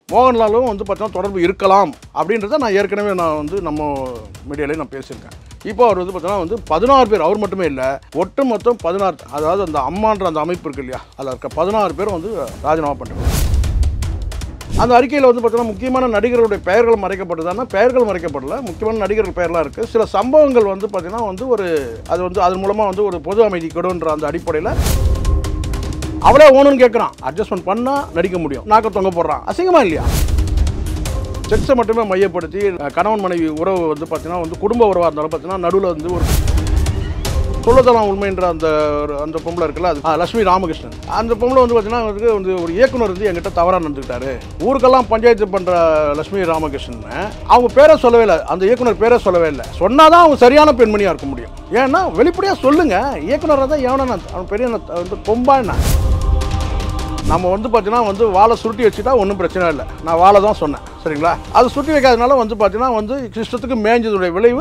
மோகன்லாலும் வந்து பார்த்தீங்கன்னா தொடர்பு இருக்கலாம் அப்படின்றத நான் ஏற்கனவே நான் வந்து நம்ம மீடியாலேயே நான் பேசியிருக்கேன். இப்போ அவர் வந்து பார்த்தீங்கன்னா வந்து 16 பேர், அவர் மட்டுமே இல்லை, ஒட்டு மொத்தம் 16, அதாவது அந்த அம்மான்ற அந்த அமைப்பு இருக்கு இல்லையா, அதில் இருக்க 16 பேர் வந்து ராஜினாமா பண்ணுறாங்க. அந்த அறிக்கையில் வந்து பார்த்தீங்கன்னா முக்கியமான நடிகர்களுடைய பெயர்கள் மறைக்கப்பட்டதுன்னா பெயர்கள் மறைக்கப்படல, முக்கியமான நடிகர்கள் பெயர்லாம் இருக்குது. சில சம்பவங்கள் வந்து பார்த்தீங்கன்னா வந்து அது வந்து அதன் மூலமாக வந்து ஒரு பொது அமைதி கெடுன்ற அந்த அடிப்படையில் அவளே ஓணுன்னு கேட்குறான். அட்ஜஸ்ட்மெண்ட் பண்ணால் நடிக்க முடியும், நாக்க தொங்க போடுறான். அசிங்கமா இல்லையா? செக்ஸை மட்டுமே மையப்படுத்தி கணவன் மனைவி உறவு வந்து பார்த்தீங்கன்னா வந்து குடும்ப உறவாக இருந்தாலும் பார்த்தீங்கன்னா நடுவில் வந்து ஒரு சொல்லத்தலாம் உண்மைன்ற அந்த பொம்பளை இருக்குல்ல, அது லட்சுமி ராமகிருஷ்ணன். அந்த பொம்பளை வந்து பார்த்தீங்கன்னா வந்து ஒரு இயக்குனர் வந்து என்கிட்ட தவறாக நடந்துக்கிட்டாரு, ஊருக்கெல்லாம் பஞ்சாயத்து பண்ணுற லட்சுமி ராமகிருஷ்ணன் அவங்க பேரை சொல்லவே இல்லை, அந்த இயக்குனர் பேரை சொல்லவே இல்லை. சொன்னாதான் அவங்க சரியான பெண்மணியாக இருக்க முடியும். ஏன்னா வெளிப்படையாக சொல்லுங்க, இயக்குனராக தான் எவனா அவன் பெரிய வந்து கொம்பான்னா. நம்ம வந்து பார்த்தீங்கன்னா வந்து வாழை சுருட்டி வச்சுட்டா ஒன்றும் பிரச்சனை இல்லை. நான் வாழை தான் சொன்னேன், சரிங்களா? அது சுருட்டி வைக்காதனால வந்து பார்த்தீங்கன்னா வந்து இஷ்டத்துக்கு மேய்ஞ்சதுடைய விளைவு.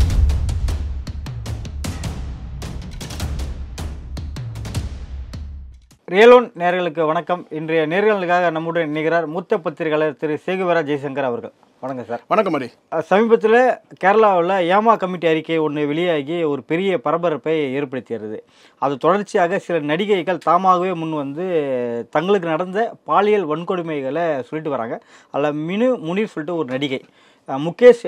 ரியலோன் நேயர்களுக்கு வணக்கம். இன்றைய நேயர்களுக்காக நம்முடன் இணைகிறார் மூத்த பத்திரிகையாளர் திரு சேகுவரா ஜெய்சங்கர் அவர்கள். வணக்கம் சார். வணக்கம் மரி. சமீபத்தில் கேரளாவில் ஏமா கமிட்டி அறிக்கை ஒன்று வெளியாகி ஒரு பெரிய பரபரப்பை ஏற்படுத்தியது. அது தொடர்ச்சியாக சில நடிகைகள் தாமாகவே முன் வந்து தங்களுக்கு நடந்த பாலியல் வன்கொடுமைகளை சொல்லிட்டு வராங்க. அதில் மினு முனீர் சொல்லிட்டு ஒரு நடிகை, முகேஷ்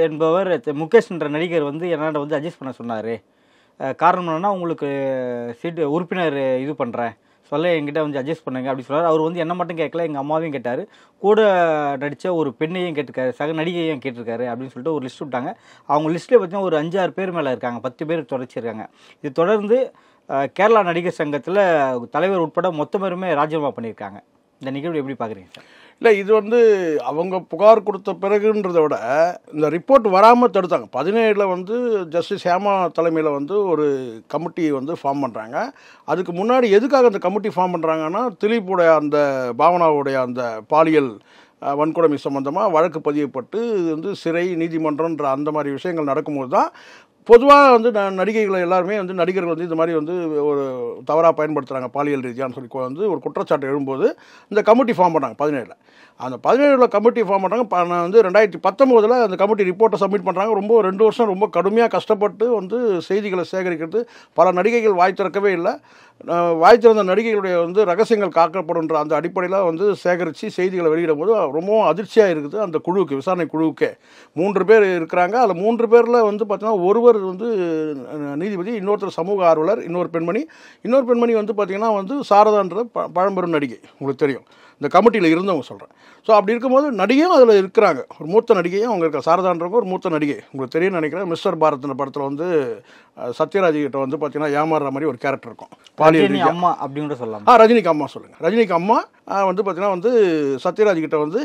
என்ற நடிகர் வந்து என்னோட வந்து அட்ஜஸ்ட் பண்ண சொன்னார். காரணம் என்னன்னா, உங்களுக்கு சீட்டு உறுப்பினர் இது பண்ணுறேன் சொல்ல என்கிட்ட வந்து அட்ஜஸ்ட் பண்ணுங்க அப்படி சொல்கிறார். அவர் வந்து என்ன மட்டும் கேட்கல, எங்கள் அம்மாவையும் கேட்டார், கூட நடித்த ஒரு பெண்ணையும் கேட்டிருக்காரு, சக நடிகையும் கேட்டிருக்காரு அப்படின்னு சொல்லிட்டு ஒரு லிஸ்ட் விட்டாங்க. அவங்க லிஸ்ட்டில் பார்த்தீங்கன்னா ஒரு 5-6 பேர் மேலே இருக்காங்க, 10 பேர் தொடர்ச்சிருக்காங்க. இது தொடர்ந்து கேரளா நடிகர் சங்கத்தில் தலைவர் உட்பட மொத்த பேருமே ராஜினாமா பண்ணியிருக்காங்க. இந்த நிகழ்வு எப்படி பார்க்குறீங்க சார்? இல்லை, இது வந்து அவங்க புகார் கொடுத்த பிறகுன்றதை விட இந்த ரிப்போர்ட் வராமல் தடுத்தாங்க. 17 வந்து ஜஸ்டிஸ் ஹேமா தலைமையில் வந்து ஒரு கமிட்டி வந்து ஃபார்ம் பண்ணுறாங்க. அதுக்கு முன்னாடி எதுக்காக அந்த கமிட்டி ஃபார்ம் பண்ணுறாங்கன்னா, திலீப்புடைய அந்த பாவனாவுடைய அந்த பாலியல் வன்கொடுமை சம்பந்தமாக வழக்கு பதியப்பட்டு வந்து சிறை நீதிமன்றன்ற அந்த மாதிரி விஷயங்கள் நடக்கும்போது தான் பொதுவாக வந்து நடிகைகளை எல்லாருமே வந்து நடிகர்கள் வந்து இந்த மாதிரி வந்து ஒரு தவறாக பயன்படுத்துகிறாங்க பாலியல் ரீதியான்னு சொல்லி வந்து ஒரு குற்றச்சாட்டு எழும்போது இந்த கமிட்டி ஃபார்ம் பண்ணாங்க 17. அந்த 17 கமிட்டி ஃபார்ம் பண்ணுறாங்க. வந்து 2019 அந்த கமிட்டி ரிப்போர்ட்டை சப்மிட் பண்ணுறாங்க. ரொம்ப 2 வருஷம் ரொம்ப கடுமையாக கஷ்டப்பட்டு வந்து செய்திகளை சேகரிக்கிறது. பல நடிகைகள் வாய் திறக்கவே இல்லை. வாய் திறந்த நடிகைகளுடைய வந்து ரகசியங்கள் காக்கப்படுன்ற அந்த அடிப்படையில் வந்து சேகரித்து செய்திகளை வெளியிடும் போது ரொம்பவும் அதிர்ச்சியாக இருக்குது. அந்த குழுவுக்கு, விசாரணை குழுவுக்கே 3 பேர் இருக்கிறாங்க. அதில் 3 பேரில் வந்து பார்த்தீங்கன்னா ஒருவர் வந்து நீதிபதி, இன்னொருத்தர் சமூக ஆர்வலர், இன்னொரு பெண்மணி வந்து பார்த்திங்கன்னா வந்து சாரதான்ற பழம்பெரும் நடிகை, உங்களுக்கு தெரியும், இந்த கமிட்டியில் இருந்தவங்க சொல்கிறேன். ஸோ அப்படி இருக்கும்போது நடிகையும் அதில் இருக்கிறாங்க, ஒரு மூத்த நடிகையும் அவங்க இருக்க. சாரதான்றவங்க ஒரு மூத்த நடிகை, உங்களுக்கு தெரியும்னு நினைக்கிறேன். மிஸ்டர் பாரத் படத்தில் வந்து சத்யராஜ் கிட்ட வந்து பார்த்தீங்கன்னா ஏமாறுற மாதிரி ஒரு கேரக்டர் இருக்கும். பாலியல் அம்மா அப்படின்னு சொல்லலாம். ரஜினிக்கு அம்மா சொல்லுங்கள். ரஜினிக்கு அம்மா வந்து பார்த்தீங்கன்னா வந்து சத்யராஜ் கிட்ட வந்து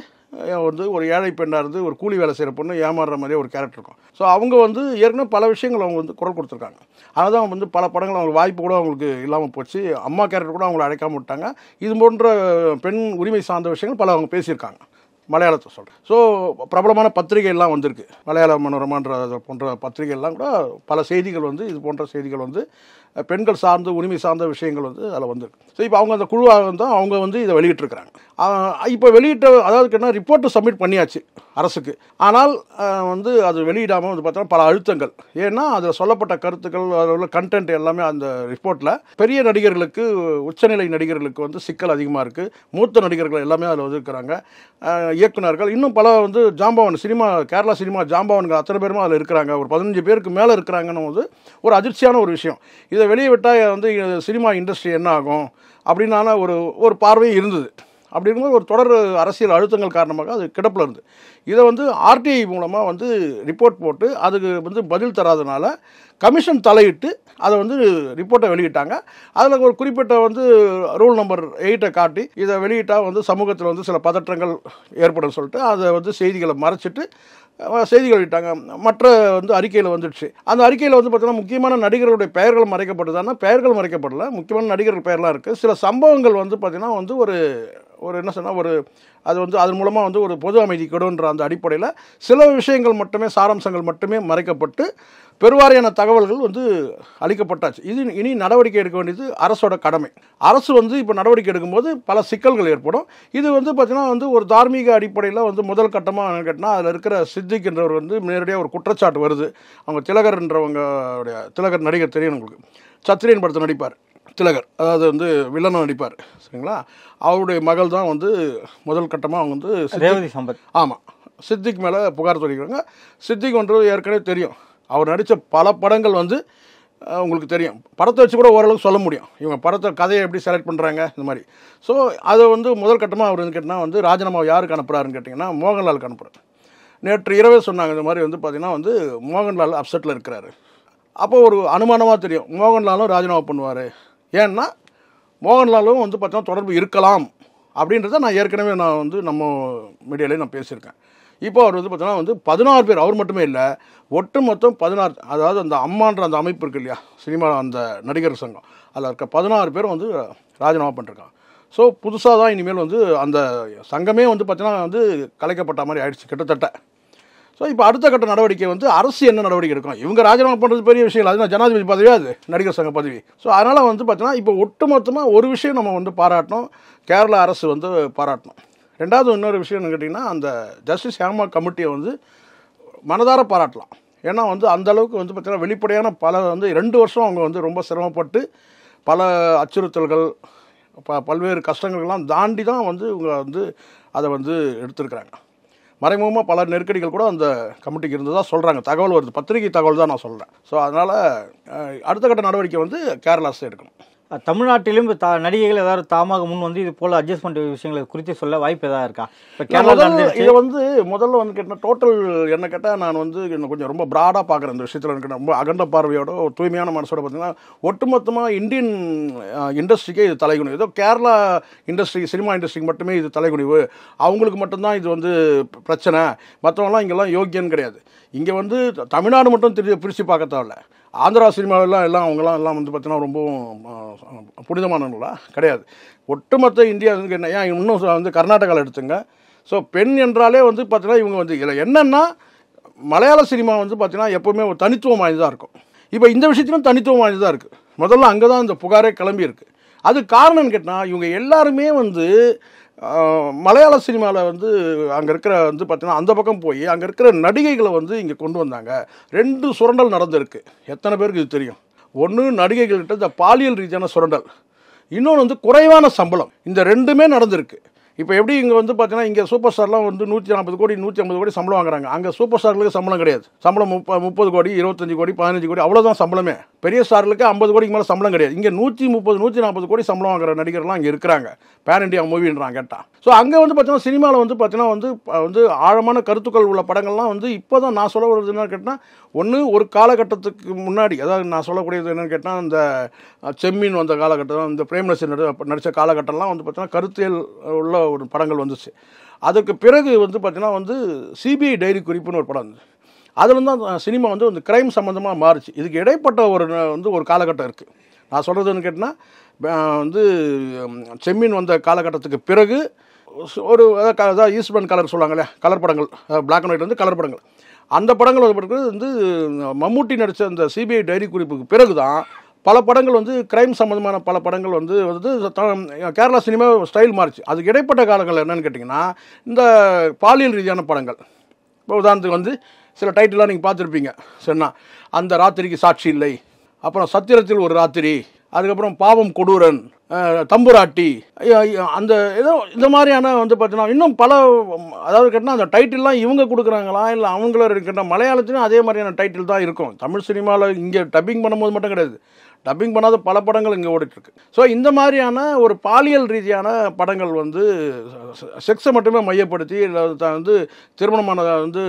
ஒரு ஏழை பெண்ணாக இருந்து ஒரு கூலி வேலை செய்கிற பொண்ணு ஏமாறுற மாதிரியே ஒரு கேரக்டர் இருக்கும். ஸோ அவங்க வந்து ஏற்கனவே பல விஷயங்கள் அவங்க வந்து குரல் கொடுத்துருக்காங்க. அதுதான் வந்து பல படங்கள் அவங்களுக்கு வாய்ப்பு கூட அவங்களுக்கு இல்லாமல் போச்சு. அம்மா கேரக்டர் கூட அவங்களை அழைக்காமல் விட்டாங்க. இது போன்ற பெண் உரிமை சார்ந்த விஷயங்கள் பல அவங்க பேசியிருக்காங்க. மலையாளத்தை சொல்கிறேன். ஸோ பிரபலமான பத்திரிகைலாம் வந்திருக்கு, மலையாள மனோரமான்ற போன்ற பத்திரிகைலாம் கூட பல செய்திகள் வந்து இது போன்ற செய்திகள் வந்து பெண்கள் சார்ந்து உரிமை சார்ந்த விஷயங்கள் வந்து அதில் வந்திருக்கு. ஸோ இப்போ அவங்க அந்த குழுவாக இருந்தால் அவங்க வந்து இதை வெளியிட்டிருக்கிறாங்க. இப்போ அதாவது என்ன, ரிப்போர்ட்டு சப்மிட் பண்ணியாச்சு அரசுக்கு. ஆனால் வந்து அது வெளியிடாமல் வந்து பார்த்தோன்னா பல அழுத்தங்கள். ஏன்னா அதில் சொல்லப்பட்ட கருத்துக்கள், அதில் உள்ள கண்டென்ட் எல்லாமே அந்த ரிப்போர்ட்டில் பெரிய நடிகர்களுக்கு, உச்சநிலை நடிகர்களுக்கு வந்து சிக்கல் அதிகமாக இருக்குது. மூத்த நடிகர்கள் எல்லாமே அதில் வந்து இருக்கிறாங்க. இயக்குநர்கள், இன்னும் பல வந்து ஜாம்பவான் கேரளா சினிமா ஜாம்பவான்கள் அத்தனை பேருமே அதில் இருக்கிறாங்க. ஒரு 15 பேருக்கு மேலே இருக்கிறாங்கன்னு வந்து ஒரு அதிர்ச்சியான ஒரு விஷயம். இதை வெளியே விட்டால் வந்து சினிமா இண்டஸ்ட்ரி என்ன ஆகும் அப்படின்னால ஒரு பார்வை இருந்தது. அப்படி இருக்கும்போது ஒரு தொடர் அரசியல் அழுத்தங்கள் காரணமாக அது கிடப்பில் இருந்து இதை வந்து ஆர்டிஐ மூலமாக வந்து ரிப்போர்ட் போட்டு அதுக்கு வந்து பதில் தராதனால கமிஷன் தலையிட்டு அதை வந்து ரிப்போர்ட்டை வெளியிட்டாங்க. அதில் ஒரு குறிப்பிட்ட வந்து ரூல் நம்பர் 8 காட்டி இதை வெளியிட்டால் வந்து சமூகத்தில் வந்து சில பதற்றங்கள் ஏற்படும் சொல்லிட்டு அதை வந்து செய்திகளை மறைச்சிட்டு செய்திகள் வெளியிட்டாங்க. மற்ற வந்து அறிக்கையில் வந்துடுச்சு. அந்த அறிக்கையில் வந்து பார்த்தீங்கன்னா முக்கியமான நடிகர்களுடைய பெயர்கள் மறைக்கப்பட்டதுன்னா பெயர்கள் மறைக்கப்படல, முக்கியமான நடிகர்கள் பெயர்லாம் இருக்குது. சில சம்பவங்கள் வந்து பார்த்தீங்கன்னா வந்து ஒரு என்ன சொன்னால் அது வந்து அதன் மூலமாக வந்து ஒரு பொது அமைதி கெடுன்ற அந்த அடிப்படையில் சில விஷயங்கள் மட்டுமே, சாராம்சங்கள் மட்டுமே மறைக்கப்பட்டு பெருவாரியான தகவல்கள் வந்து அளிக்கப்பட்டாச்சு. இது இனி நடவடிக்கை எடுக்க வேண்டியது அரசோட கடமை. அரசு வந்து இப்போ நடவடிக்கை எடுக்கும்போது பல சிக்கல்கள் ஏற்படும். இது வந்து பார்த்தீங்கன்னா வந்து ஒரு தார்மீக அடிப்படையில் வந்து முதல் கட்டமாக கேட்டால் அதில் இருக்கிற சித்திக் என்றவர் வந்து நேரடியாக ஒரு குற்றச்சாட்டு வருது. அவங்க திலகர்ன்றவங்களுடைய திலகர் நடிகர் தெரியும் உங்களுக்கு, சத்ரியன் படத்தை நடிப்பார் திலகர், அதாவது வந்து வில்லனும் நடிப்பார் சரிங்களா. அவருடைய மகள் தான் வந்து முதல் கட்டமாக அவங்க வந்து ரேவதி சம்பத். ஆமாம், சித்திக் மேலே புகார் தெரிவிக்கிறாங்க. சித்திக் ஒன்று ஏற்கனவே தெரியும், அவர் நடித்த பல படங்கள் வந்து உங்களுக்கு தெரியும். படத்தை வச்சு கூட ஓரளவுக்கு சொல்ல முடியும் இவங்க படத்தை கதையை எப்படி செலக்ட் பண்ணுறாங்க இந்த மாதிரி. ஸோ அதை வந்து முதல் கட்டமாக அவர் வந்து கேட்டால் வந்து ராஜினாமா யாருக்கு அனுப்புகிறாருன்னு கேட்டிங்கன்னா மோகன்லாலுக்கு அனுப்புகிறார். நேற்று இரவே சொன்னாங்க இந்த மாதிரி வந்து பார்த்திங்கன்னா வந்து மோகன்லால் அப்செட்டில் இருக்கிறாரு. அப்போ ஒரு அனுமானமாக தெரியும் மோகன்லாலும் ராஜினாமா பண்ணுவார். ஏன்னா மோகன்லாலும் வந்து பார்த்தீங்கன்னா தொடர்பு இருக்கலாம் அப்படின்றத நான் ஏற்கனவே வந்து நம்ம மீடியாவிலே நான் பேசியிருக்கேன். இப்போ அவர் வந்து பார்த்தீங்கன்னா வந்து 16 பேர், அவர் மட்டுமே இல்லை, ஒட்டு மொத்தம் 16, அதாவது அந்த அம்மான்ற அந்த அமைப்பு இருக்குது இல்லையா சினிமா அந்த நடிகர் சங்கம், அதில் இருக்க 16 பேர் வந்து ராஜினாமா பண்ணிருக்காங்க. ஸோ புதுசாக தான் இனிமேல் வந்து அந்த சங்கமே வந்து பார்த்தீங்கன்னா வந்து கலைக்கப்பட்ட மாதிரி ஆயிடுச்சு கிட்டத்தட்ட. ஸோ இப்போ அடுத்த கட்ட நடவடிக்கை வந்து அரசு என்ன நடவடிக்கை எடுக்கும்? இவங்க ராஜினாமா பண்ணுறது பெரிய விஷயம் இல்லை, அது ஜனாதிபதி பதவியா, அது நடிகர் சங்க பதவி. ஸோ அதனால் வந்து பார்த்தீங்கன்னா இப்போ ஒட்டுமொத்தமாக ஒரு விஷயம் நம்ம வந்து பாராட்டணும், கேரளா அரசு வந்து பாராட்டணும். ரெண்டாவது இன்னொரு விஷயம் என்ன கேட்டிங்கன்னா, அந்த ஜஸ்டிஸ் ஹேமா கமிட்டியை வந்து மனதார பாராட்டலாம். ஏன்னா வந்து அந்தளவுக்கு வந்து பார்த்திங்கன்னா வெளிப்படையான பல வந்து 2 வருஷம் அவங்க வந்து ரொம்ப சிரமப்பட்டு பல அச்சுறுத்தல்கள் பல்வேறு கஷ்டங்கள்லாம் தாண்டி தான் வந்து இவங்க வந்து அதை வந்து எடுத்திருக்கிறாங்க. மறைமுகமாக பல நெருக்கடிகள் கூட அந்த கமிட்டிக்கு இருந்ததாக சொல்கிறாங்க, தகவல் வருது, பத்திரிகை தகவல் தான் நான் சொல்கிறேன். ஸோ அதனால் அடுத்த கட்ட நடவடிக்கை வந்து கேரளா அரசு எடுக்கணும். தமிழ்நாட்டிலும் நடிகைகள் ஏதாவது தாமாக முன் வந்து இது போல் அட்ஜஸ்ட்மெண்ட் விஷயங்களை குறித்து சொல்ல வாய்ப்பு எதாவது இருக்கா? இப்போ கேரளா இதை வந்து முதல்ல வந்து கேட்டால் டோட்டல் என்ன கேட்டால் நான் வந்து இன்னும் கொஞ்சம் ரொம்ப ப்ராடாக பார்க்குறேன் இந்த விஷயத்தில். எனக்கு ரொம்ப அகண்ட பார்வையோட ஒரு தூய்மையான மனசோட பார்த்தீங்கன்னா ஒட்டுமொத்தமாக இந்தியன் இண்டஸ்ட்ரிக்கே இது தலைகுனிவு. ஏதோ கேரளா இண்டஸ்ட்ரி சினிமா இண்டஸ்ட்ரிக்கு மட்டுமே இது தலைகுனிவு, அவங்களுக்கு மட்டும்தான் இது வந்து பிரச்சனை, மற்றவங்களாம் இங்கெல்லாம் யோக்கியன்னு கிடையாது. இங்கே வந்து தமிழ்நாடு மட்டும் பிரித்து பார்க்க தேவையில்ல, ஆந்திரா சினிமாவெல்லாம் அவங்கெல்லாம் வந்து பார்த்தீங்கன்னா ரொம்பவும் புனிதமானவங்களா கிடையாது. ஒட்டுமொத்த இந்தியா என்ன, ஏன் இன்னும் வந்து கர்நாடகாவில் எடுத்துங்க. ஸோ பெண் என்றாலே வந்து பார்த்தீங்கன்னா இவங்க வந்து இதில் என்னென்னா மலையாள சினிமா வந்து பார்த்தீங்கன்னா எப்போவுமே ஒரு தனித்துவம் வாய்ந்ததாக இருக்கும். இப்போ இந்த விஷயத்திலும் தனித்துவம் வாய்ந்ததாக இருக்குது. முதல்ல அங்கே தான் இந்த புகாரே கிளம்பி இருக்குது. அது காரணம்னு கேட்டால் இவங்க எல்லாருமே வந்து மலையாள சினிமாவில் வந்து அங்கே இருக்கிற வந்து பார்த்தீங்கன்னா அந்த பக்கம் போய் அங்கே இருக்கிற நடிகைகளை வந்து இங்கே கொண்டு வந்தாங்க. 2 சுரண்டல் நடந்திருக்கு. எத்தனை பேருக்கு இது தெரியும்? ஒன்று நடிகைகள்கிட்ட இந்த பாலியல் ரீதியான சுரண்டல், இன்னொன்று வந்து குறைவான சம்பளம். இந்த 2மே நடந்திருக்கு. இப்போ எப்படி இங்கே வந்து பார்த்தீங்கன்னா இங்கே சூப்பர் ஸ்டார்லாம் வந்து 140 கோடி 150 கோடி சம்பளம் வாங்குறாங்க. அங்கே சூப்பர் ஸ்டார்களுக்கு சம்பளம் கிடையாது. சம்பளம் 30 கோடி 25 கோடி 15 கோடி அவ்வளோதான் சம்பளமே. பெரிய ஸ்டார்களுக்கு 50 கோடிக்கு மேலே சம்பளம் கிடையாது. இங்கே 130 140 கோடி சம்பளம் வாங்குற நடிகர்லாம் இங்கே இருக்கிறாங்க. பேன் இண்டியா மூவின்றாங்க கேட்டால். ஸோ அங்கே வந்து பார்த்தீங்கன்னா சினிமாவில் வந்து பார்த்தீங்கன்னா வந்து ஆழமான கருத்துக்கள் உள்ள படங்கள்லாம் வந்து இப்போ தான் நான் சொல்ல வருது என்னன்னு கேட்டால், ஒன்று ஒரு காலகட்டத்துக்கு முன்னாடி, அதாவது நான் சொல்லக்கூடியது என்னென்னு கேட்டால் இந்த செம்மீன் வந்த காலகட்டம், இந்த பிரேம்நசீர் நடித்த காலகட்டம்லாம் வந்து பார்த்தீங்கன்னா கருத்தியல் உள்ள ஒரு படங்கள் வந்துச்சு. அதுக்கு பிறகு வந்து பார்த்தீங்கன்னா வந்து சிபிஐ டைரி குறிப்புன்னு ஒரு படம் இருந்துச்சு. அதில் தான் சினிமா வந்து இந்த கிரைம் சம்மந்தமாக மாறுச்சு. இதுக்கு இடைப்பட்ட ஒரு காலகட்டம் இருக்குது. நான் சொல்கிறதுன்னு கேட்டால் வந்து செம்மீன் வந்த காலகட்டத்துக்கு பிறகு ஒரு அதாவது ஈஸ்ட்மன் கலர் சொல்லுவாங்களே, கலர் படங்கள், பிளாக் அண்ட் ஒயிட் வந்து கலர் படங்கள், அந்த படங்கள் வந்து மம்முட்டி நடித்த அந்த சிபிஐ டைரி குறிப்புக்கு பிறகு தான் பல படங்கள் வந்து கிரைம் சம்மந்தமான பல படங்கள் வந்து கேரளா சினிமா ஸ்டைல் மாறிச்சு. அதுக்கு இடைப்பட்ட காலங்கள் என்னென்னு கேட்டிங்கன்னா இந்த பாலியல் ரீதியான படங்கள். இப்போ உதாரணத்துக்கு வந்து சில டைட்டிலாம் நீங்கள் பார்த்துருப்பீங்க. சொன்னா அந்த ராத்திரிக்கு சாட்சி இல்லை, அப்புறம் சத்திரத்தில் ஒரு ராத்திரி, அதுக்கப்புறம் பாவம் கொடூரன், தம்புராட்டி, அந்த ஏதோ இந்த மாதிரியான வந்து பார்த்தீங்கன்னா இன்னும் பல, அதாவது கேட்டால் அந்த டைட்டில்லாம் இவங்க கொடுக்குறாங்களா இல்லை அவங்கள கேட்டால் மலையாளத்துலையும் அதே மாதிரியான டைட்டில் தான் இருக்கும். தமிழ் சினிமாவில் இங்கே டப்பிங் பண்ணும்போது மட்டும் கிடையாது, டப்பிங் பண்ணாத பல படங்கள் இங்கே ஓடிட்டுருக்கு. ஸோ இந்த மாதிரியான ஒரு பாலியல் ரீதியான படங்கள் வந்து செக்ஸை மட்டுமே மையப்படுத்தி வந்து திருமணமான வந்து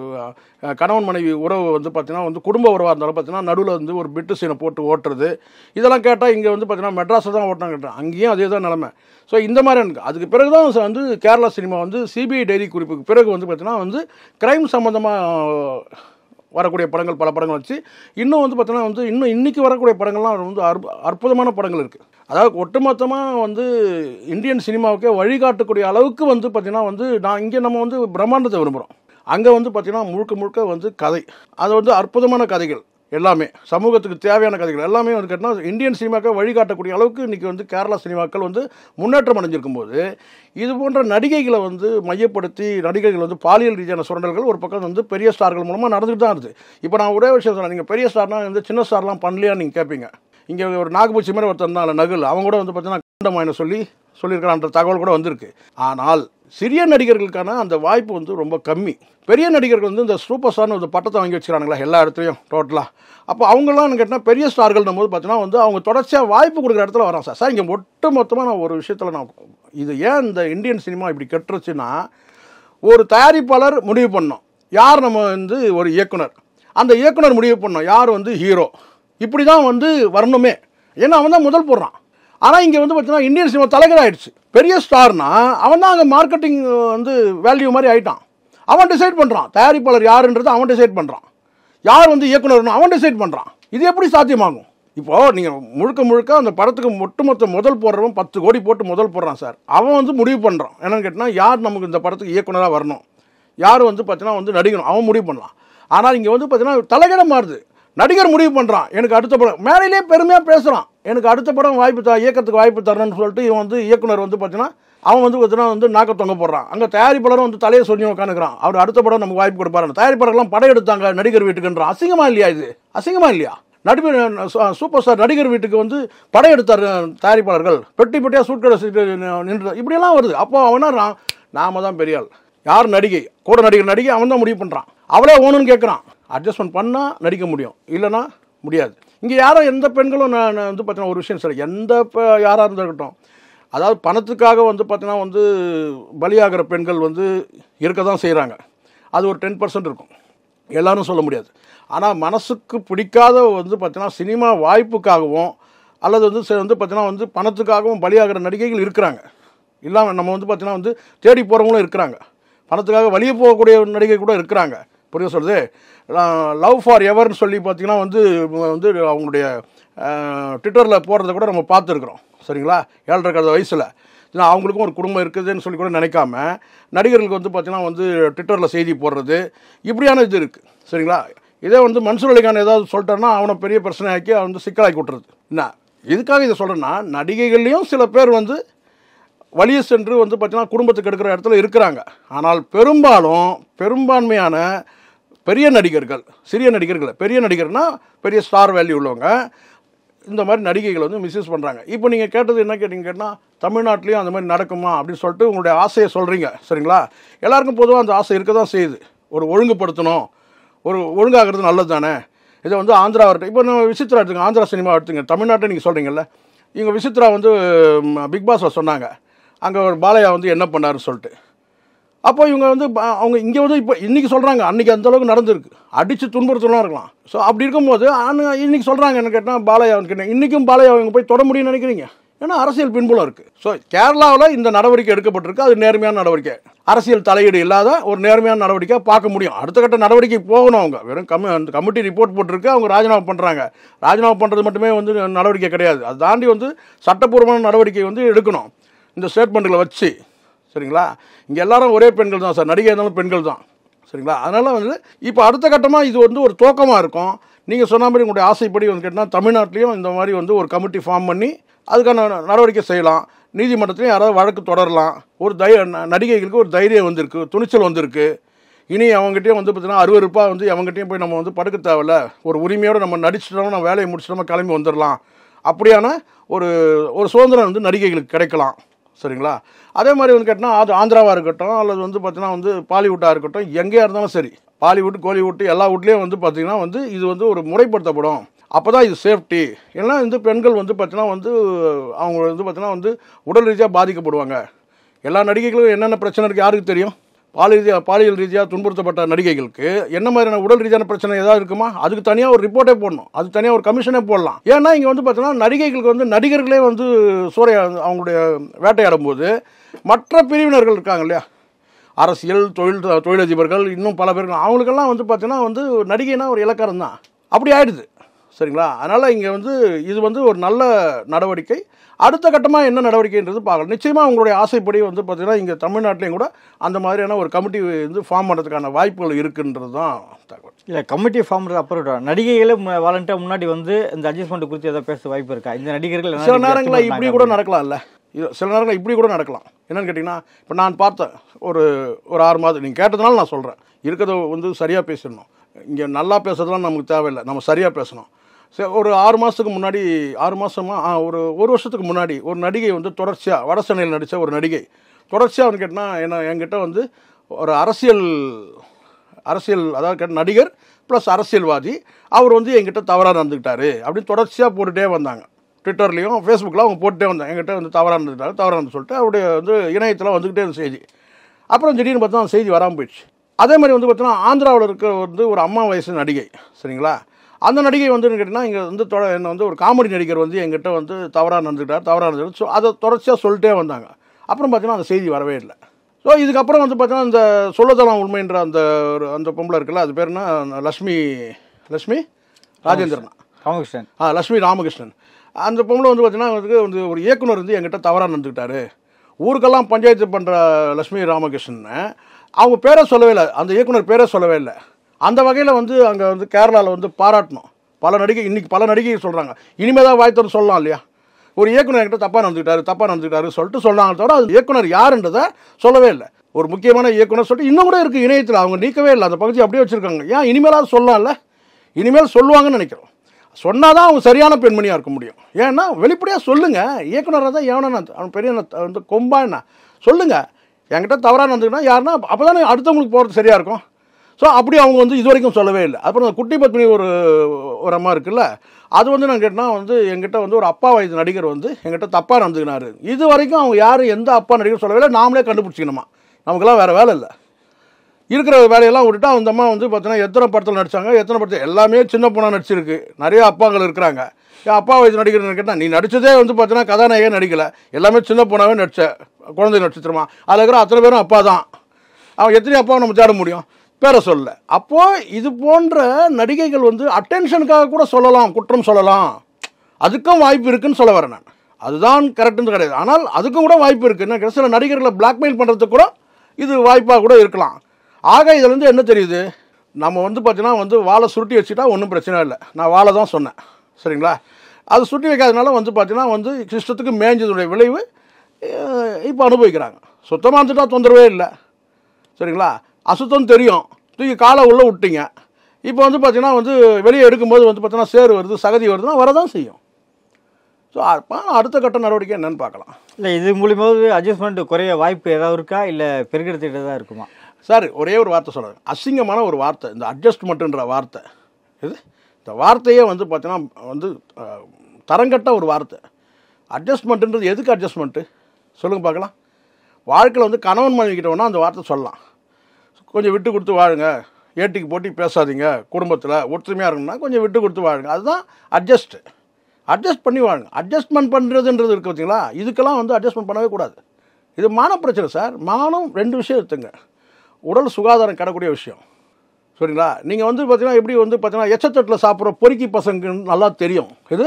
கணவன் மனைவி உறவு வந்து பார்த்திங்கன்னா வந்து குடும்ப உறவாக இருந்தாலும் பார்த்திங்கன்னா நடுவில் வந்து ஒரு பிட்டு சீனை போட்டு ஓட்டுறது, இதெல்லாம் கேட்டால் இங்கே வந்து பார்த்திங்கன்னா மெட்ராஸில் தான் ஓட்டினாங்க கேட்டேன், அங்கேயும் அதே தான் நிலமை. ஸோ இந்த மாதிரி எனக்கு அதுக்கு பிறகு தான் வந்து கேரளா சினிமா வந்து சிபிஐ டைரி குறிப்புக்கு பிறகு வந்து பார்த்திங்கன்னா வந்து கிரைம் சம்மந்தமாக வரக்கூடிய படங்கள் பல படங்கள் வச்சு இன்னும் வந்து பார்த்தீங்கன்னா வந்து இன்னும் இன்றைக்கி வரக்கூடிய படங்கள்லாம் வந்து அற்புதமான படங்கள் இருக்குது. அதாவது ஒட்டுமொத்தமாக வந்து இந்தியன் சினிமாவுக்கே வழிகாட்டக்கூடிய அளவுக்கு வந்து பார்த்திங்கன்னா வந்து நான் இங்கே நம்ம வந்து பிரம்மாண்டத்தை விரும்புகிறோம். அங்கே வந்து பார்த்திங்கன்னா முழுக்க முழுக்க வந்து கதை, அது வந்து அற்புதமான கதைகள். எல்லாமே சமூகத்துக்கு தேவையான கதைகள் எல்லாமே வந்து கேட்டால் இந்தியன் சினிமாக்கள் வழிகாட்டக்கூடிய அளவுக்கு இன்றைக்கி வந்து கேரளா சினிமாக்கள் வந்து முன்னேற்றம் அடைஞ்சிருக்கும் போது இது போன்ற நடிகைகளை வந்து மையப்படுத்தி நடிகைகள் வந்து பாலியல் ரீதியான சுரண்டல்கள் ஒரு பக்கம் வந்து பெரிய ஸ்டார்கள் மூலமாக நடந்துட்டு தான் இருக்குது. இப்போ நான் ஒரே விஷயம் சொல்கிறேன், நீங்கள் பெரிய ஸ்டார்னால் வந்து சின்ன ஸ்டார்லாம் பண்ணலையான்னு நீங்கள் கேட்பீங்க. இங்கே ஒரு நாகபூச்சி மாதிரி ஒருத்தர் இருந்தால் நகுல் அவங்க கூட வந்து பார்த்தீங்கன்னா கண்டமாயின சொல்லியிருக்கிறான்ற தகவல் கூட வந்திருக்கு. ஆனால் சிறிய நடிகர்களுக்கான அந்த வாய்ப்பு வந்து ரொம்ப கம்மி. பெரிய நடிகர்கள் வந்து இந்த சூப்பர் ஸ்டார்னு ஒரு பட்டத்தை வாங்கி வச்சுக்கிறாங்களா எல்லா இடத்துலையும் டோட்டலாக. அப்போ அவங்களாம் கேட்டால் பெரிய ஸ்டார்கள்னும் போது பார்த்தீங்கன்னா வந்து அவங்க தொடர்ச்சியாக வாய்ப்பு கொடுக்குற இடத்துல வரோம் சார். இங்கே ஒட்டு மொத்தமாக நான் ஒரு விஷயத்தில் நான் இது ஏன் இந்த இந்தியன் சினிமா இப்படி கெட்டுருச்சுன்னா, ஒரு தயாரிப்பாளர் முடிவு பண்ணோம் யார் நம்ம வந்து ஒரு இயக்குனர், அந்த இயக்குனர் முடிவு பண்ணோம் யார் வந்து ஹீரோ, இப்படி தான் வந்து வரணுமே. ஏன்னா அவன் தான் முதல் போடுறான். ஆனால் இங்கே வந்து பார்த்தீங்கன்னா இந்தியன் சினிமா தலைகீழ் ஆகிடுச்சு. பெரிய ஸ்டார்னா அவன் தான் அங்கே மார்க்கெட்டிங் வந்து வேல்யூ மாதிரி ஆகிட்டான். அவன் டிசைட் பண்ணுறான் தயாரிப்பாளர் யாருன்றது, அவன் டிசைட் பண்ணுறான் யார் வந்து இயக்குனர்னு அவன் டிசைட் பண்ணுறான். இது எப்படி சாத்தியமாகும்? இப்போது நீங்கள் முழுக்க அந்த படத்துக்கு ஒட்டுமொத்த முதல் போடுறவன் 10 கோடி போட்டு முதல் போடுறான் சார். அவன் வந்து முடிவு பண்ணுறான் என்னென்னு கேட்டால் யார் நமக்கு இந்த படத்துக்கு இயக்குனராக வரணும், யார் வந்து பார்த்தீங்கன்னா வந்து நடிகணும், அவன் முடிவு பண்ணலாம். ஆனால் இங்கே வந்து பார்த்தீங்கன்னா தலைகீழ மாறுது. நடிகர் முடிவு பண்ணுறான் எனக்கு அடுத்த படம், மேலையிலே பெருமையாக பேசுகிறான் எனக்கு அடுத்த படம் வாய்ப்பு இயக்கத்துக்கு வாய்ப்பு தரணும்னு சொல்லிட்டு இவன் வந்து இயக்குனர் வந்து பார்த்தீங்கன்னா அவன் வந்து பார்த்தீங்கன்னா வந்து நாக்க தொங்க போடுறான். அங்கே தயாரிப்பாளரும் வந்து தலையை சொல்லி உட்காந்துக்கிறான் அவர் அடுத்த படம் நமக்கு வாய்ப்பு கொடுப்பாரு. தயாரிப்பாளர்லாம் படம் எடுத்தாங்க நடிகர் வீட்டுக்குன்றான். அசிங்கமா இல்லையா இது? அசிங்கமா இல்லையா? சூப்பர் ஸ்டார் நடிகர் வீட்டுக்கு வந்து படம் எடுத்தார் தயாரிப்பாளர்கள், பெட்டி பெட்டியாக சூட்கடை நின்று இப்படியெல்லாம் வருது. அப்போ அவனா நாம தான் பெரிய ஆள், யார் நடிகை கூட நடிகை அவன் தான் முடிவு பண்ணுறான். அவளே ஓணுன்னு கேட்குறான். அட்ஜஸ்ட்மெண்ட் பண்ணால் நடிக்க முடியும், இல்லைனா முடியாது. இங்கே யாரோ எந்த பெண்களும் நான் வந்து பார்த்தீங்கன்னா ஒரு விஷயம் சார், எந்த யாராக இருந்திருக்கட்டும், அதாவது பணத்துக்காக வந்து பார்த்தீங்கன்னா வந்து பலியாகிற பெண்கள் வந்து இருக்க தான் செய்கிறாங்க. அது ஒரு 10% இருக்கும், எல்லாரும் சொல்ல முடியாது. ஆனால் மனசுக்கு பிடிக்காத வந்து பார்த்தீங்கன்னா சினிமா வாய்ப்புக்காகவும் அல்லது வந்து பார்த்தீங்கன்னா வந்து பணத்துக்காகவும் பலியாகிற நடிகைகள் இருக்கிறாங்க. இல்லாமல் நம்ம வந்து பார்த்தீங்கன்னா வந்து தேடி போகிறவங்களும் இருக்கிறாங்க. பணத்துக்காக வெளியே போகக்கூடிய நடிகை கூட இருக்கிறாங்க. புரிய சொல்கிறது லவ் ஃபார் எவர்னு சொல்லி பார்த்தீங்கன்னா வந்து அவங்களுடைய ட்விட்டரில் போடுறத கூட நம்ம பார்த்துருக்குறோம். சரிங்களா? 7.5 வயசில் அவங்களுக்கும் ஒரு குடும்பம் இருக்குதுன்னு சொல்லி கூட நினைக்காம நடிகர்களுக்கு வந்து பார்த்தீங்கன்னா வந்து ட்விட்டரில் செய்தி போடுறது இப்படியான இது இருக்குது. சரிங்களா? இதே வந்து மன்சூர் அலிகான் ஏதாவது சொல்லிட்டான்னா அவனை பெரிய பிரச்சனையாக்கி அவன் வந்து சிக்கலாக்கி விட்டுறது. என்ன இதுக்காக இதை சொல்கிறேன்னா, நடிகைகள்லேயும் சில பேர் வந்து வழியை சென்று வந்து பார்த்தீங்கன்னா குடும்பத்துக்கு எடுக்கிற இடத்துல இருக்கிறாங்க. ஆனால் பெரும்பான்மையான பெரிய நடிகர்கள், சிறிய நடிகர்கள், பெரிய நடிகர்னால் பெரிய ஸ்டார் வேல்யூ உள்ளவங்க இந்த மாதிரி நடிகைகள் வந்து மிஸ்யூஸ் பண்ணுறாங்க. இப்போ நீங்கள் கேட்டது என்ன கேட்டால் தமிழ்நாட்டிலையும் அந்த மாதிரி நடக்குமா அப்படின்னு சொல்லிட்டு உங்களுடைய ஆசையை சொல்கிறீங்க. சரிங்களா? எல்லாருக்கும் பொதுவாக அந்த ஆசை இருக்க தான் செய்யுது. ஒரு ஒழுங்குபடுத்தணும், ஒரு ஒழுங்காகிறது நல்லது தானே. இதை வந்து ஆந்திரா வரட்டும், இப்போ நம்ம விசித்ரா எடுத்துங்க, ஆந்திரா சினிமா எடுத்துங்க, தமிழ்நாட்டை நீங்கள் சொல்கிறீங்கல்ல. இவங்க விசித்ரா வந்து பிக் பாஸில் சொன்னாங்க அங்கே ஒரு பாலையா வந்து என்ன பண்ணாருன்னு சொல்லிட்டு. அப்போ இவங்க வந்து அவங்க இங்கே வந்து இப்போ இன்றைக்கி சொல்கிறாங்க, அன்றைக்கி அந்தளவுக்கு நடந்திருக்கு, அடித்து துன்புறுத்தலாம் இருக்கலாம். ஸோ அப்படி இருக்கும்போது இன்றைக்கி சொல்கிறாங்க என்ன கேட்டால் பாலையா கேட்டேன், இன்றைக்கும் பாலையா அவங்க போய் தொட முடியும்னு நினைக்கிறீங்க? ஏன்னா அரசியல் பின்புலம் இருக்குது. ஸோ கேரளாவில் இந்த நடவடிக்கை எடுக்கப்பட்டிருக்கு, அது நேர்மையான நடவடிக்கை, அரசியல் தலையீடு இல்லாத ஒரு நேர்மையான நடவடிக்கையாக பார்க்க முடியும். அடுத்த கட்ட நடவடிக்கை போகணும். அவங்க வெறும் கமிட்டி ரிப்போர்ட் போட்டிருக்கு, அவங்க ராஜினாமா பண்ணுறாங்க. ராஜினாமா பண்ணுறது மட்டுமே வந்து நடவடிக்கை கிடையாது, அது தாண்டி வந்து சட்டப்பூர்வமான நடவடிக்கை வந்து எடுக்கணும் இந்த ஸ்டேட்மெண்ட்டுகளை வச்சு. சரிங்களா? இங்கே எல்லாரும் ஒரே பெண்கள் தான் சார், நடிகை இருந்தாலும் பெண்கள் தான். சரிங்களா? அதனால் வந்து இப்போ அடுத்த கட்டமாக இது வந்து ஒரு துவக்கமாக இருக்கும். நீங்கள் சொன்ன மாதிரி உங்களுடைய ஆசைப்படி வந்து கேட்டால் தமிழ்நாட்டிலையும் இந்த மாதிரி வந்து ஒரு கமிட்டி ஃபார்ம் பண்ணி அதுக்கான நடவடிக்கை செய்யலாம். நீதிமன்றத்திலையும் யாராவது வழக்கு தொடரலாம். ஒரு நடிகைகளுக்கு ஒரு தைரியம் வந்திருக்கு, துணிச்சல் வந்திருக்கு. இனி அவங்ககிட்டயும் வந்து பார்த்தீங்கன்னா அருவருப்பாக வந்து அவங்ககிட்டயும் போய் நம்ம வந்து படுக்க தேவையில்ல, ஒரு உரிமையோடு நம்ம நடிச்சிட்டோம், நம்ம வேலையை முடிச்சிட்டோம், கிளம்பி வந்துடலாம். அப்படியான ஒரு சுதந்திரம் வந்து நடிகைகளுக்கு கிடைக்கலாம். சரிங்களா? அதே மாதிரி வந்து கேட்டால் அது ஆந்திராவாக இருக்கட்டும் அல்லது வந்து பார்த்தீங்கன்னா வந்து பாலிவுட்டாக இருக்கட்டும், எங்கேயா இருந்தாலும் சரி, பாலிவுட் கோலிவுட் எல்லா வீட்லேயும் வந்து பார்த்திங்கன்னா வந்து இது வந்து ஒரு முறைப்படுத்தப்படும். அப்போ தான் இது சேஃப்டி. ஏன்னா வந்து பெண்கள் வந்து பார்த்தீங்கன்னா வந்து அவங்க வந்து பார்த்தீங்கன்னா வந்து உடல் ரீதியாக பாதிக்கப்படுவாங்க. எல்லா நடிகைகளும் என்னென்ன பிரச்சனை இருக்குது யாருக்கு தெரியும்? பாலியல் ரீதியாக துன்புறுத்தப்பட்ட நடிகைகளுக்கு என்ன மாதிரியான உடல் ரீதியான பிரச்சனை ஏதாவது இருக்குமா? அதுக்கு தனியாக ஒரு ரிப்போர்ட்டே போடணும், அதுக்கு தனியாக ஒரு கமிஷனே போடலாம். ஏன்னா இங்கே வந்து பார்த்தீங்கன்னா நடிகைகளுக்கு வந்து நடிகர்களே வந்து அவங்களுடைய வேட்டையாடும் போது மற்ற பிரிவினர்கள் இருக்காங்க இல்லையா, அரசியல் தொழிலதிபர்கள் இன்னும் பல பேர், அவங்களுக்கெல்லாம் வந்து பார்த்தீங்கன்னா வந்து நடிகைனா ஒரு இலக்காரம் தான். அப்படி ஆயிடுது. சரிங்களா? அதனால் இங்கே வந்து இது வந்து ஒரு நல்ல நடவடிக்கை. அடுத்த கட்டமாக என்ன நடவடிக்கைன்றது பார்க்கலாம். நிச்சயமாக உங்களுடைய ஆசைப்படி வந்து பார்த்திங்கன்னா இங்கே தமிழ்நாட்டிலையும் கூட அந்த மாதிரியான ஒரு கமிட்டி வந்து ஃபார்ம் பண்ணுறதுக்கான வாய்ப்புகள் இருக்குன்றது தான் தகவல். இல்லை, கமிட்டி ஃபார்ம் அப்புறம் நடிகைகளே வாலண்டியாக முன்னாடி வந்து இந்த அட்ஜஸ்ட்மெண்ட் குறித்து ஏதாவது பேச வாய்ப்பு இருக்கா? இந்த நடிகர்கள் சில நேரங்களில் இப்படி கூட நடக்கலாம்ல, சில நேரங்களில் இப்படி கூட நடக்கலாம். என்னென்னு கேட்டிங்கன்னா, இப்போ நான் பார்த்தேன் ஒரு 6 மாதம் நீங்கள் கேட்டதுனால நான் சொல்கிறேன், இருக்கிறத வந்து சரியாக பேசிடணும். இங்கே நல்லா பேசுறதுலாம் நமக்கு தேவையில்லை, நம்ம சரியாக பேசணும். சரி, ஒரு 6 மாதத்துக்கு முன்னாடி 6 மாதமாக ஒரு வருஷத்துக்கு முன்னாடி ஒரு நடிகை வந்து தொடர்ச்சியாக வட சென்னையில் நடித்த ஒரு நடிகை தொடர்ச்சியாக வந்து கேட்டால் என்கிட்ட வந்து ஒரு அரசியல் அதாவது நடிகர் ப்ளஸ் அரசியல்வாதி அவர் வந்து என்கிட்ட தவறாக நடந்துக்கிட்டாரு அப்படின்னு தொடர்ச்சியாக போட்டுகிட்டே வந்தாங்க. ட்விட்டர்லேயும் ஃபேஸ்புக்கில் அவங்க போட்டுகிட்டே வந்தாங்க, என்கிட்ட வந்து தவறானது சொல்லிட்டு அவருடைய வந்து இணையத்தில் வந்துக்கிட்டே இருந்த செய்தி. அப்புறம் திடீர்னு பார்த்தா அந்த செய்தி வராமல் போயிடுச்சு. அதே மாதிரி வந்து பார்த்தீங்கன்னா ஆந்திராவில் இருக்க வந்து ஒரு அம்மா வயசு நடிகை, சரிங்களா? அந்த நடிகை வந்து கேட்டிங்கன்னா இங்கே வந்து என்ன வந்து ஒரு காமெடி நடிகர் வந்து எங்கிட்ட வந்து தவறாக நடந்துக்கிட்டார். ஸோ அதை தொடர்ச்சியாக சொல்லிட்டே வந்தாங்க. அப்புறம் பார்த்தீங்கன்னா அந்த செய்தி வரவே இல்லை. ஸோ இதுக்கப்புறம் வந்து பார்த்தீங்கன்னா இந்த சொல்லதெல்லாம் உண்மைன்ற அந்த பொம்பளை இருக்குல்ல, அது பேர் என்ன, லக்ஷ்மி ராஜேந்திரன் ராமகிருஷ்ணன் லக்ஷ்மி ராமகிருஷ்ணன். அந்த பொம்பளை வந்து பார்த்தீங்கன்னா வந்து ஒரு இயக்குனர் வந்து எங்கிட்ட தவறாக நடந்துக்கிட்டாரு, ஊருக்கெல்லாம் பஞ்சாயத்து பண்ணுற லக்ஷ்மி ராமகிருஷ்ணன் அவங்க பேரை சொல்லவே இல்லை, அந்த இயக்குனர் பேரை சொல்லவே இல்லை. அந்த வகையில் வந்து அங்கே வந்து கேரளாவில் வந்து பாராட்டணும். இன்றைக்கி பல நடிகை சொல்கிறாங்க, இனிமேல் தான் வாய்த்தோடு சொல்லலாம் இல்லையா, ஒரு இயக்குனர் என்கிட்ட தப்பாக நடந்துக்கிட்டாரு சொல்லிட்டு சொன்னாங்க தவிர அது இயக்குனர் யாருன்றதை சொல்லவே இல்லை. ஒரு முக்கியமான இயக்குனர் சொல்லிட்டு இன்னும் கூட இருக்குது இணையத்தில், அவங்க நீக்கவே இல்லை, அந்த பகுதி அப்படியே வச்சுருக்காங்க. ஏன் இனிமேலாவது சொல்லலாம்ல, இனிமேல் சொல்லுவாங்கன்னு நினைக்கிறோம். சொன்னால் தான் அவங்க சரியான பெண்மணியாக இருக்க முடியும். ஏன்னா வெளிப்படையாக சொல்லுங்கள், இயக்குனராக தான் எவனா அவன் பெரிய வந்து கொம்பான்னா சொல்லுங்கள், என்கிட்ட தவறாக நடந்துக்கிட்டா யாருன்னா அப்போ தானே அடுத்தவங்களுக்கு போகிறது சரியாக இருக்கும். ஸோ அப்படி அவங்க வந்து இது வரைக்கும் சொல்லவே இல்லை. அப்புறம் குட்டி பத்மினி ஒரு அம்மா இருக்குல்ல, அது வந்து நான் கேட்டால் வந்து எங்கிட்ட வந்து ஒரு அப்பா வயது நடிகர் வந்து எங்கிட்ட தப்பாக நடந்துக்கினாரு. இது வரைக்கும் அவங்க யாரும் எந்த அப்பா நடிகர் சொல்லவே இல்லை, நாமளே கண்டுபிடிச்சிக்கணுமா, நமக்கெல்லாம் வேறு வேலை இல்லை. இருக்கிற வேலையெல்லாம் விட்டுட்டு அந்த அம்மா வந்து பார்த்தீங்கன்னா எத்தனை படத்தில் நடித்தாங்க, எத்தனை படத்தில் எல்லாமே சின்ன பொண்ணாக நடிச்சிருக்கு. நிறைய அப்பாக்கள் இருக்கிறாங்க. என் அப்பா வயது நடிகர் கேட்டால் நீ நடித்ததே வந்து பார்த்தீங்கன்னா கதாநாயகே நடிக்கலை, எல்லாமே சின்ன பொண்ணாகவே நடித்த குழந்தை நட்சத்திரமா, அதில் இருக்கிற அத்தனை பேரும் அப்பா தான். அவன் எத்தனை அப்பாவை நம்ம தேட முடியும், பேரை சொல்ல. அப்போது இது போன்ற நடிகைகள் வந்து அட்டென்ஷனுக்காக கூட சொல்லலாம், குற்றம் சொல்லலாம், அதுக்கும் வாய்ப்பு இருக்குதுன்னு சொல்ல வரேன் நான். அதுதான் கரெக்டுன்னு கிடையாது, ஆனால் அதுக்கும் கூட வாய்ப்பு இருக்குன்னு சில நடிகர்களை பிளாக்மெயில் பண்ணுறதுக்கு கூட இது வாய்ப்பாக கூட இருக்கலாம். ஆக இதுலேருந்து என்ன தெரியுது, நம்ம வந்து பார்த்தீங்கன்னா வந்து வாழை சுருட்டி வச்சுட்டா ஒன்றும் பிரச்சனை இல்லை. நான் வாழை தான் சொன்னேன், சரிங்களா? அது சுருட்டி வைக்காதனால வந்து பார்த்தீங்கன்னா வந்து சிஸ்டத்துக்கு மேய்ஞ்சதுடைய விளைவு இப்போ அனுபவிக்கிறாங்க. சுத்தமாக இருந்துட்டா தொந்தரவே இல்லை, சரிங்களா? அசுத்தம் தெரியும், தூக்கி காலை உள்ளே விட்டீங்க. இப்போ வந்து பார்த்தீங்கன்னா வந்து வெளியே எடுக்கும்போது வந்து பார்த்தீங்கன்னா சேறு வருது, சகதி வருதுன்னா வரதான் செய்யும். ஸோ அடுத்த கட்ட நடவடிக்கை என்னன்னு பார்க்கலாம். இல்லை, இது மூலியமாக அட்ஜஸ்ட்மெண்ட் குறைய வாய்ப்பு ஏதாவது இருக்கா, இல்லை பெருகிறதுக்கிட்ட தான் இருக்குமா? சார் ஒரே ஒரு வார்த்தை சொல்கிறேன், அசிங்கமான ஒரு வார்த்தை இந்த அட்ஜஸ்ட்மெண்ட்டுன்ற வார்த்தை. இந்த வார்த்தையே வந்து பார்த்தீங்கன்னா வந்து தரங்கட்ட ஒரு வார்த்தை. அட்ஜஸ்ட்மெண்ட்டுன்றது எதுக்கு அட்ஜஸ்ட்மெண்ட்டு சொல்லுங்கள் பார்க்கலாம். வாழ்க்கையில் வந்து கணவன் மனைவிக்கிட்ட வேணால் அந்த வார்த்தை சொல்லலாம், கொஞ்சம் விட்டு கொடுத்து வாழுங்க, ஏட்டிக்கு போட்டி பேசாதீங்க, குடும்பத்தில் ஒற்றுமையாக இருக்கணும்னா கொஞ்சம் விட்டு கொடுத்து வாழுங்க, அதுதான் அட்ஜஸ்ட் பண்ணி வாழுங்க. அட்ஜஸ்ட்மெண்ட் பண்ணுறதுன்றது இருக்குது பார்த்தீங்களா, இதுக்கெல்லாம் வந்து அட்ஜஸ்ட்மெண்ட் பண்ணவே கூடாது. இது மான பிரச்சனை சார். மானம் 2 விஷயம் எடுத்துங்க, உடல் சுகாதாரம் கிடக்கூடிய விஷயம், சரிங்களா? நீங்கள் வந்து பார்த்தீங்கன்னா எப்படி வந்து பார்த்தீங்கன்னா எச்சத்தட்டில் சாப்பிட்ற பொறுக்கி பசங்க நல்லா தெரியும். இது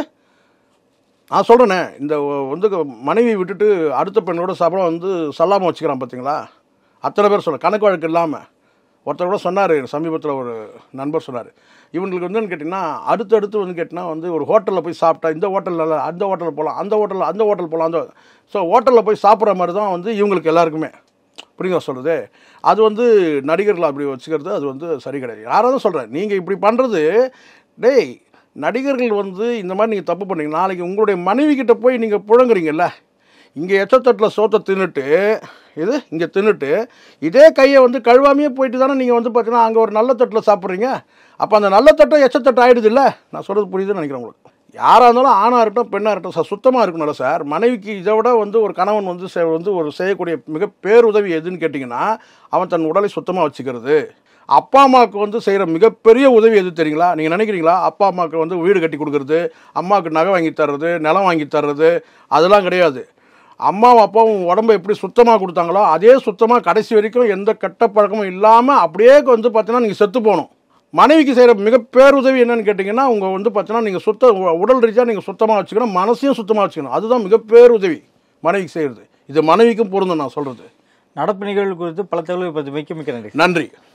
நான் சொல்கிறேனே, இந்த வந்து மனைவி விட்டுட்டு அடுத்த பெண்ணோட சாப்பிட வந்து சொல்லாமல் வச்சுக்கிறான் பார்த்தீங்களா, அத்தனை பேர் சொல்ல கணக்கு வழக்கு இல்லாமல். ஒருத்தர் கூட சொன்னார், சமீபத்தில் ஒரு நண்பர் சொன்னார், இவங்களுக்கு வந்து கேட்டிங்கன்னா அடுத்தடுத்து வந்து கேட்டிங்கன்னா வந்து ஒரு ஹோட்டலில் போய் சாப்பிட்டா இந்த ஹோட்டலில் அந்த ஹோட்டலில் போகலாம், அந்த ஹோட்டல் போகலாம், ஸோ ஹோட்டலில் போய் சாப்பிட்ற மாதிரி தான் வந்து இவங்களுக்கு எல்லாருக்குமே. புரியுங்க சொல்கிறது? அது வந்து நடிகர்கள் அப்படி வச்சுக்கிறது அது வந்து சரி கிடையாது. யாராவது சொல்கிறேன், நீங்கள் இப்படி பண்ணுறது, டேய் நடிகர்கள் வந்து இந்த மாதிரி நீங்கள் தப்பு பண்ணீங்க, நாளைக்கு உங்களுடைய மனைவி கிட்ட போய் நீங்கள் புழங்குறீங்கல்ல, இங்கே எச்சத்தட்டில் சோத்தை தின்னுட்டு இங்கே தின்னுட்டு இதே கையை வந்து கழுவாமையே போயிட்டு தானே நீங்கள் வந்து பார்த்தீங்கன்னா அங்கே ஒரு நல்ல தட்டில் சாப்பிட்றீங்க. அப்போ அந்த நல்ல தட்டை எச்சத்தட்டு ஆகிடுது இல்லை. நான் சொல்கிறது புரியுதுன்னு நினைக்கிறேன் உங்களுக்கு. யாராக இருந்தாலும் ஆணாக இருக்கட்டும் பெண்ணாக இருக்கட்டும் சார், சுத்தமாக இருக்கணும்ல சார். மனைவிக்கு இதை விட வந்து ஒரு கணவன் வந்து ஒரு செய்யக்கூடிய மிக பேருதவி எதுன்னு கேட்டிங்கன்னா அவன் தன் உடலை சுத்தமாக வச்சுக்கிறது. அப்பா அம்மாவுக்கு வந்து செய்கிற மிகப்பெரிய உதவி எது தெரியுங்களா? நீங்கள் நினைக்கிறீங்களா அப்பா அம்மாவுக்கு வந்து வீடு கட்டி கொடுக்குறது, அம்மாவுக்கு நகை வாங்கி தர்றது, நிலம் வாங்கி தர்றது, அதெல்லாம் கிடையாது. அம்மாவும் அப்பாவும் உடம்பை எப்படி சுத்தமாக கொடுத்தாங்களோ அதே சுத்தமாக கடைசி வரைக்கும் எந்த கெட்ட பழக்கமும் இல்லாமல் அப்படியே வந்து பார்த்தீங்கன்னா நீங்கள் செத்து போகணும். மனைவிக்கு செய்கிற மிக பேருதவி என்னன்னு கேட்டிங்கன்னா, உங்கள் வந்து பார்த்தீங்கன்னா நீங்கள் உடல் ரீதியாக நீங்கள் சுத்தமாக வச்சுக்கணும், மனசையும் சுத்தமாக வச்சுக்கணும். அதுதான் மிக பேருதவி மனைவிக்கு செய்கிறது. இது மனைவிக்கும் பொருந்தும் நான் சொல்கிறது. நடப்பு நிகழ்வு குறித்து பல தகவல்கள் மிக்க நன்றி. நன்றி.